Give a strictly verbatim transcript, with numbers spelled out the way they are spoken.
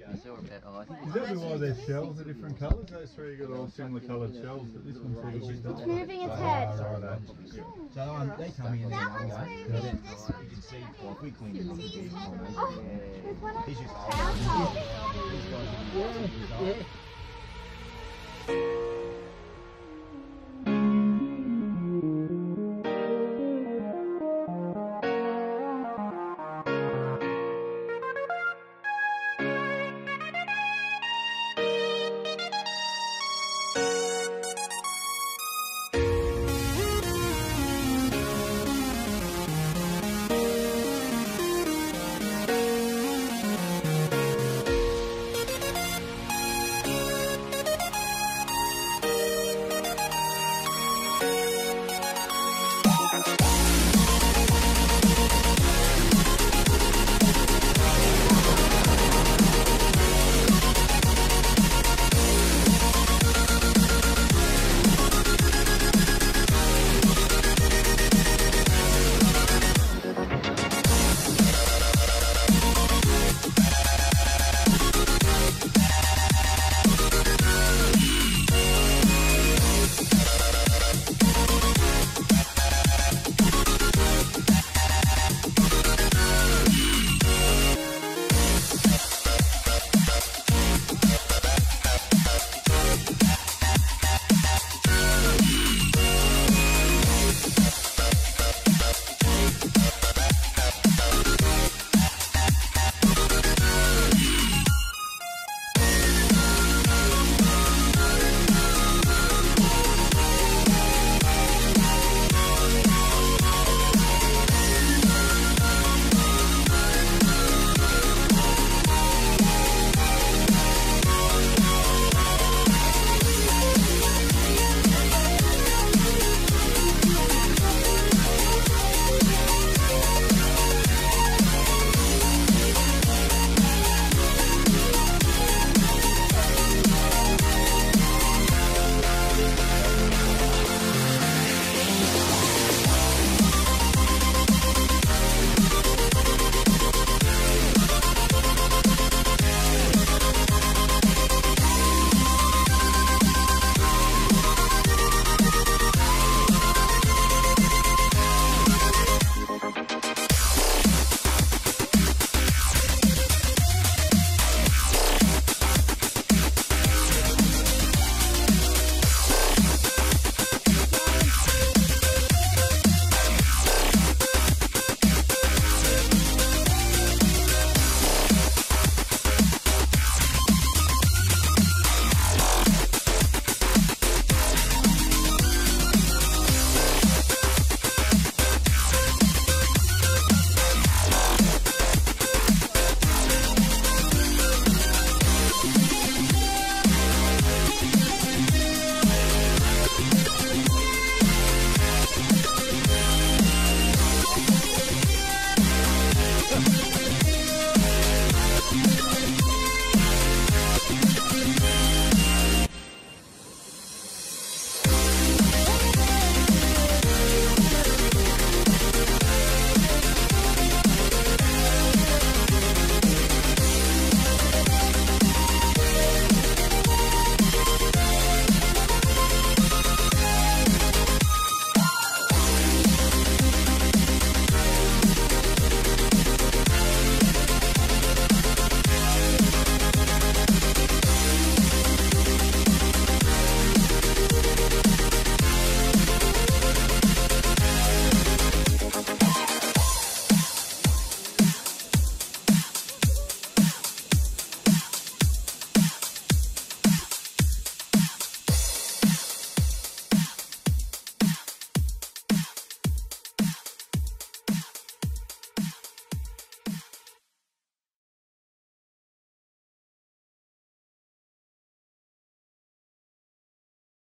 Is that why their shells are different colours? Those three got all similar coloured shells, but this one's a little bit It's moving its head. So um, they tell me in that one's moving, this one. you can see if we clean it See his head? Oh, there's one on He's just the tail. these guys. Yeah, yeah.